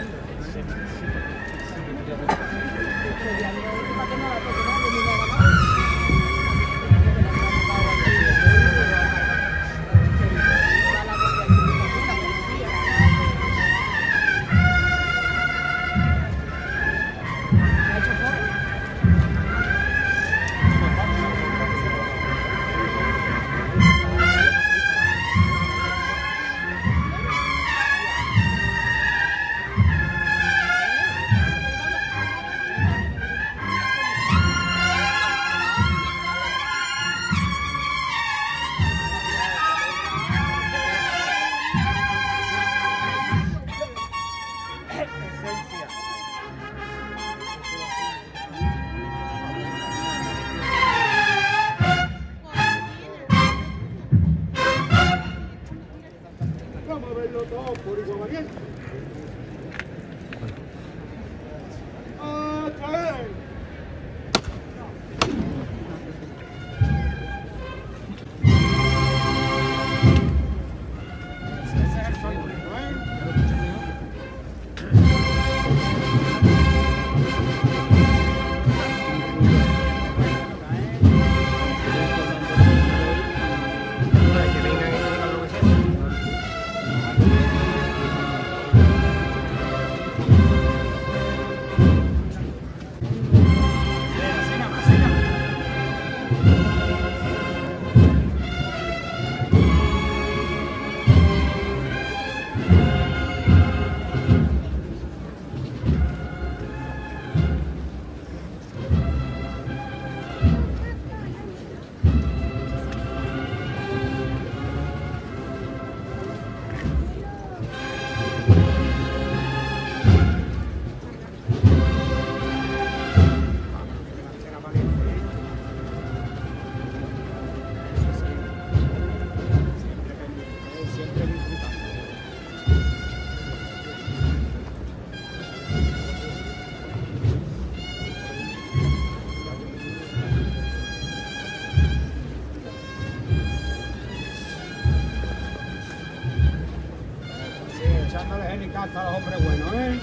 Hasta los hombres buenos, ¿eh?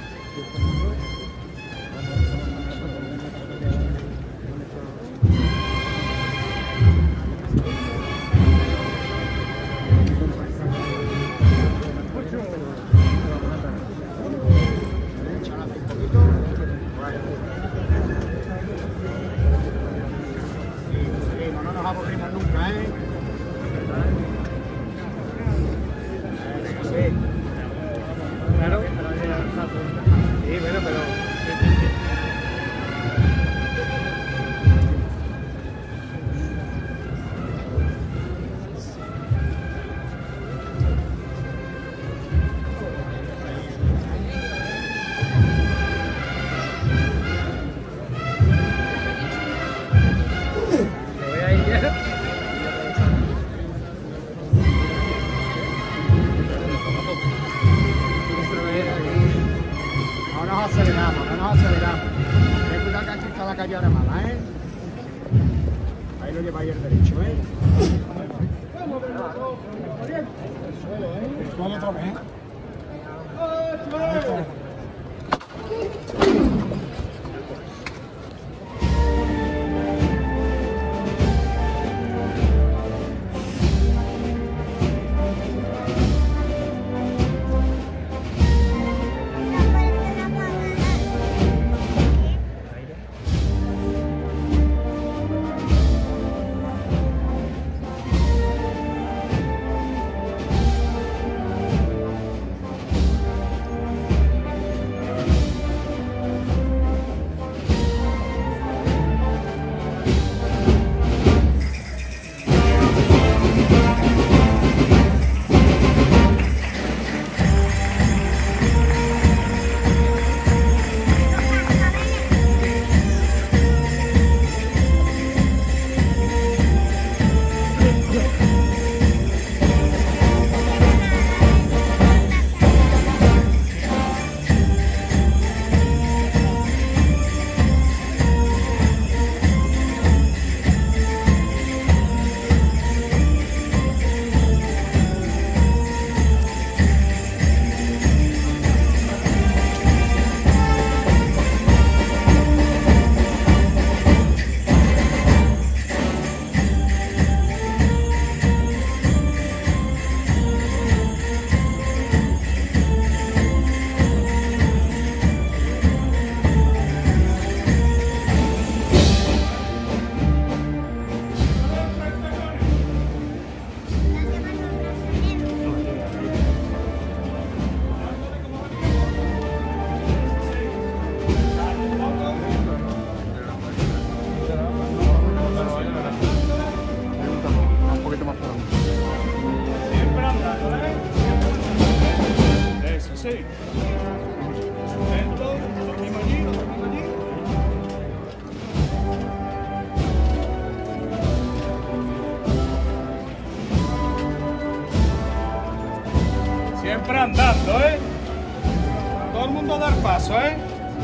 No nos aburrimos nunca, ¿eh? Claro. Sí, bueno, pero... Me voy a ir ya. No nos aceleramos, no nos aceleramos. Ten cuidado que aquí está la calle ahora mala, ¿eh? Ahí lo lleváis el derecho, ¿eh? Vamos, el suelo, ¿eh? El suelo otra vez. sí. Lento, lo mismo allí, lo mismo allí. Siempre andando, ¿eh? Todo el mundo a dar paso, ¿eh?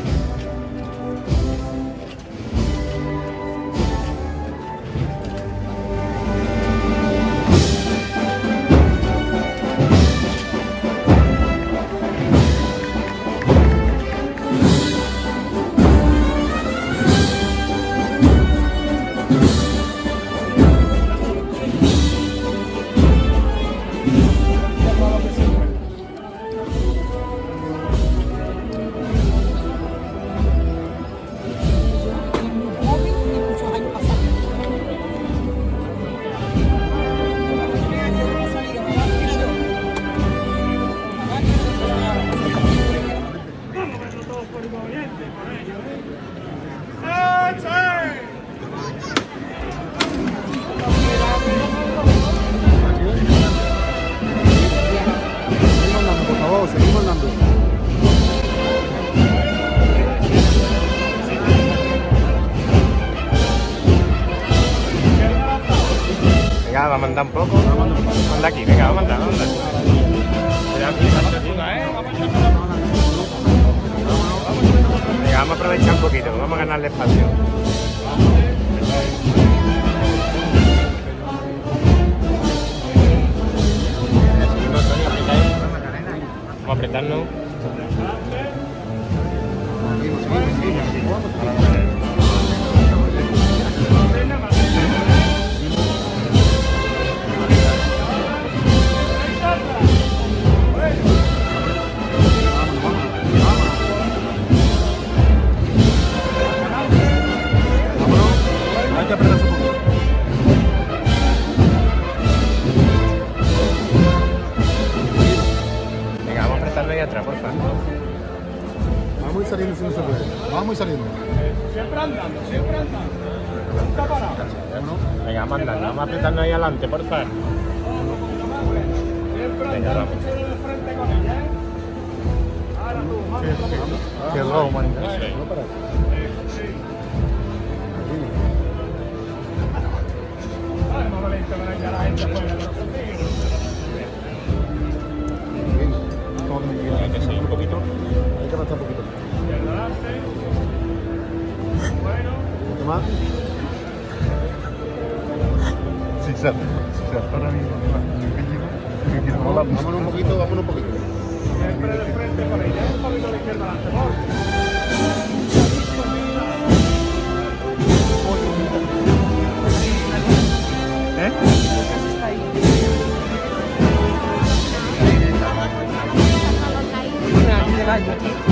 Seguimos andando. Venga, va a mandar un poco. Manda aquí, venga, va a mandar, Venga, vamos a aprovechar un poquito, vamos a ganarle espacio. Vamos a apretarnos. Hay que apretarse un poquito. Venga, vamos a apretarnos ahí atrás, por favor. Vamos a ir saliendo si no se puede. Vamos a ir saliendo. Siempre andando, siempre andando. Nunca parado. Venga, vamos a andar, vamos a apretarnos ahí adelante, por favor. Siempre Venga, andando. vamos. De frente con ella, ¿eh? Ahora tú, vamos. Qué robo, man. No para. Ay, más valiente para que la gente pueda ver los contigo. Hay que seguir un poquito. Hay que avanzar un poquito. Izquierda adelante. Bueno. Un poquito más. Si se ahora mismo, Vámonos un poquito, vámonos un poquito. Siempre de frente con ella. Un poquito a la izquierda adelante, por. Está ahí.